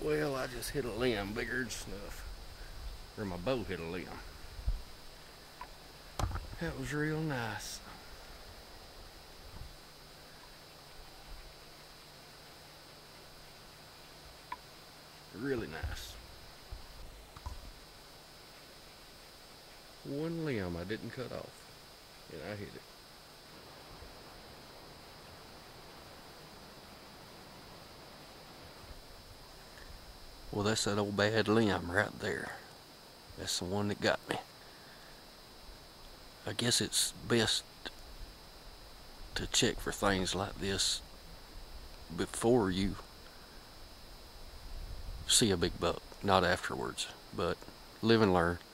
Well, I just hit a limb bigger than snuff. Or my bow hit a limb. That was real nice. Really nice. One limb I didn't cut off, and I hit it. Well, that's that old bad limb right there. That's the one that got me. I guess it's best to check for things like this before you see a big buck, not afterwards. But live and learn.